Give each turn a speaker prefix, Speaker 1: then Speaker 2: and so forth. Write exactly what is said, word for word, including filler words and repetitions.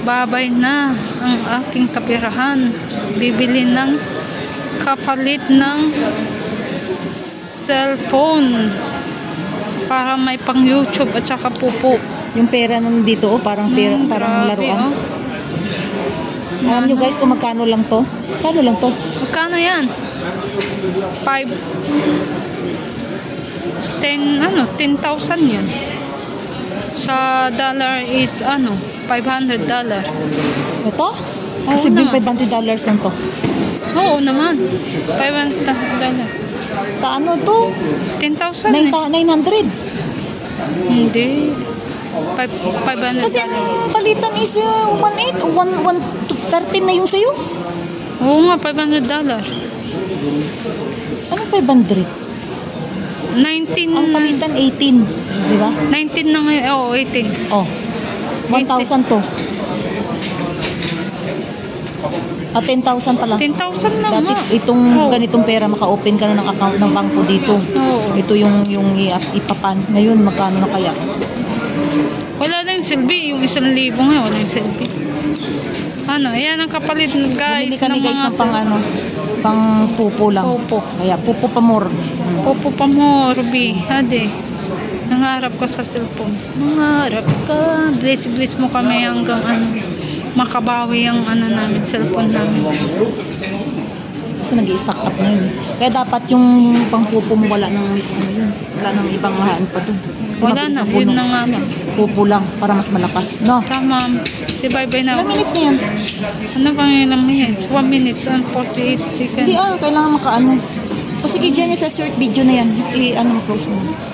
Speaker 1: babay na ang aking kapirahan. Bibili ng kapalit ng cellphone para may pang YouTube at saka pupo.
Speaker 2: Yung pera nung dito, oh, parang pera,
Speaker 1: Hmm,
Speaker 2: parang
Speaker 1: grabe,
Speaker 2: laruan.
Speaker 1: oh.
Speaker 2: Alam nyo guys kung magkano lang to? Kano lang to?
Speaker 1: Magkano yan? five ten ano, ten thousand yan. Sa dollar is ano, five hundred dollar.
Speaker 2: Ito? Kasi
Speaker 1: Oo
Speaker 2: bin
Speaker 1: naman.
Speaker 2: five hundred dollars lang to.
Speaker 1: Oo naman. five hundred dollar.
Speaker 2: Ta ano to?
Speaker 1: ten thousand eh.
Speaker 2: nine hundred.
Speaker 1: Hindi. five hundred
Speaker 2: Kasi ang palitan is uh, one eight, one thirteen na yung sayo.
Speaker 1: Oo nga, five hundred dollar.
Speaker 2: Anong five hundred?
Speaker 1: nineteen.
Speaker 2: Ang palitan eighteen, di ba?
Speaker 1: nineteen na ngayon. Oo, oh, eighteen.
Speaker 2: Oh. one thousand to. Ah, ten thousand pala.
Speaker 1: ten thousand na
Speaker 2: Dati
Speaker 1: nga.
Speaker 2: itong
Speaker 1: Oo.
Speaker 2: ganitong pera maka-open ka na ng account ng bangko dito.
Speaker 1: Oo.
Speaker 2: Ito yung yung i- ipapan. Ngayon magkano na kaya?
Speaker 1: Wala na yung silbi. Yung isang libo nga, wala yung silbi. Ano, ayan ang kapalit guys.
Speaker 2: Bumili kami
Speaker 1: ng
Speaker 2: guys
Speaker 1: mga
Speaker 2: ng pang ano, pang pupo lang.
Speaker 1: Pupo.
Speaker 2: Kaya pupo pa more.
Speaker 1: Popo pa mo, Ruby. Hade. Nangarap ka sa cellphone. Nangarap ka. Bless-bless mo kami hanggang ano, makabawi ang ano namin, cellphone namin.
Speaker 2: Kasi nag-i-stock up na yun. Kaya dapat yung pang pupo mo wala nang miss ano yun. Wala nang ibang mahaan pa dun.
Speaker 1: Wala na, yun na nga ba.
Speaker 2: Pupo lang para mas malakas. No?
Speaker 1: Tama. Si bye-bye na.
Speaker 2: Ilang minutes na yan?
Speaker 1: Ano bang ilang minutes? one minutes and forty-eight seconds.
Speaker 2: Hindi ah, kailangan makaano. O sige, dyan sa short video na yan. I-ano mo, close mo.